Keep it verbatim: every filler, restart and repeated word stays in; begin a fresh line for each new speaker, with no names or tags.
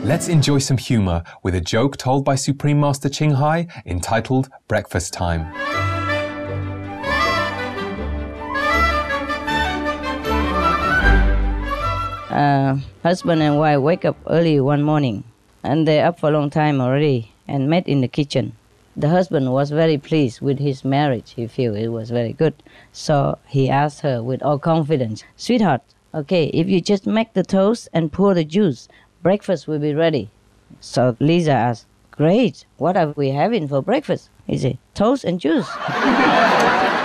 Let's enjoy some humor with a joke told by Supreme Master Ching Hai entitled Breakfast Time.
Uh, husband and wife wake up early one morning, and they're up for a long time already and met in the kitchen. The husband was very pleased with his marriage. He felt it was very good. So he asked her with all confidence, "Sweetheart, okay, if you just make the toast and pour the juice, breakfast will be ready." So Lisa asked, "Great, what are we having for breakfast?" He said, "Toast and juice."